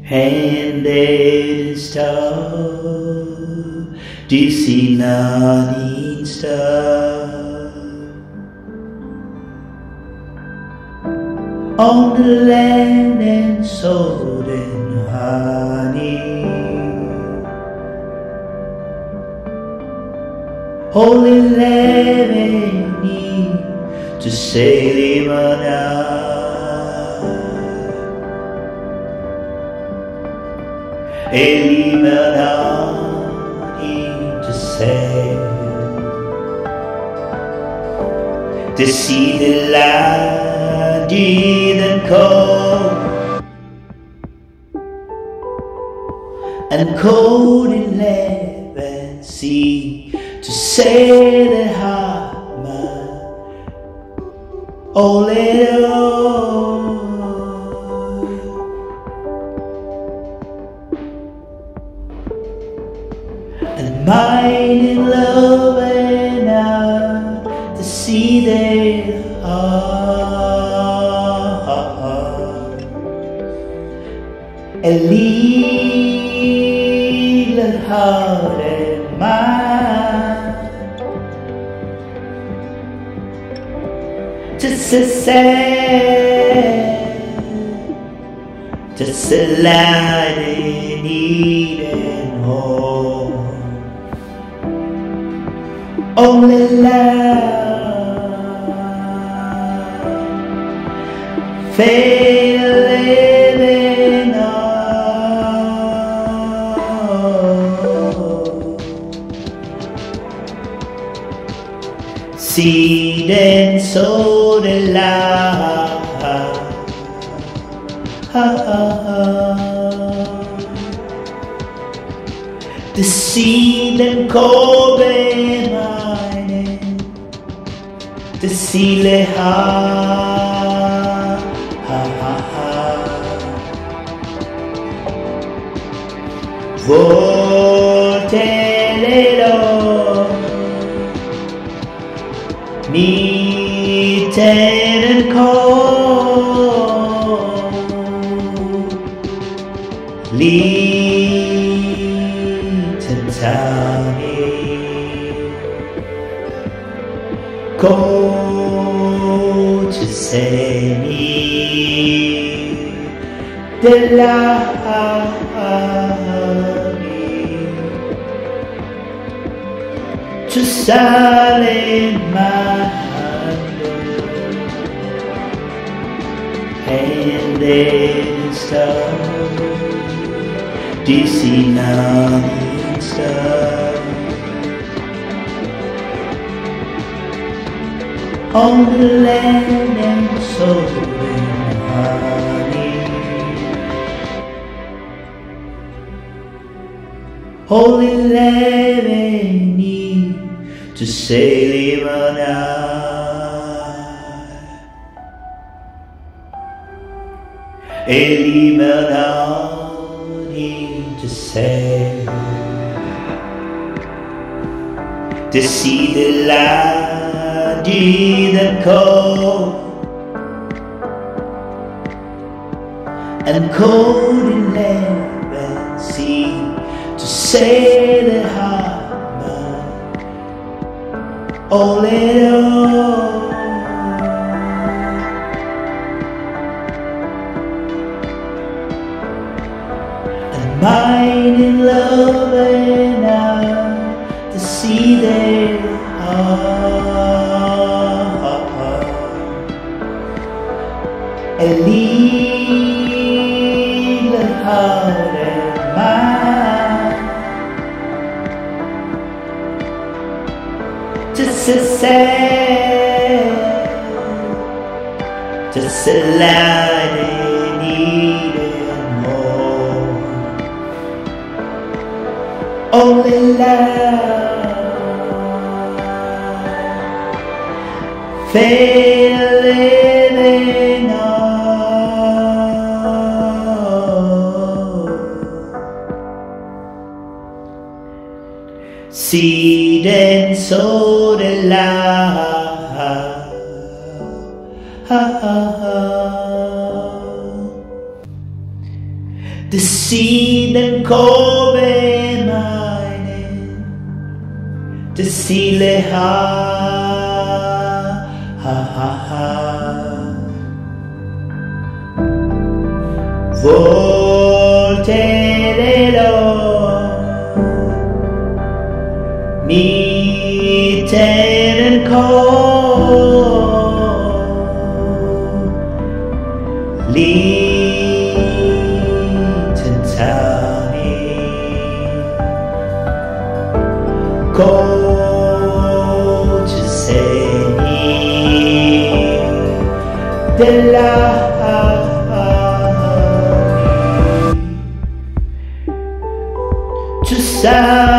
Händen stark, die sinan stark. On the land and salt and honey, holy lemony to sail Elimanani to sail, to see the land and cold, and cold in land and sea, to say the heart man, oh little, and mine in love and out to see their heart, a little heart and mine, just a sad, just a light in need and home. Only love, faith living on, seed and soul and love, the seed and cold and mine, the sea le Voltelero meeten and cold, liten tani, go to seni de la to silent my hand then start, DC nine star, on the land and soul and honey, holy lemony to sail even Elimanani to sail, to see the land in the cold, and cold in land and sea, to say the heart man, oh little, and mine in love and out to see their heart, a little heart and mine, just a sad, just a light in need and more, only love, faith living on, seed and soul and love, the sidan come meine, the sile volterò mitten liten tani coach segni della tu sai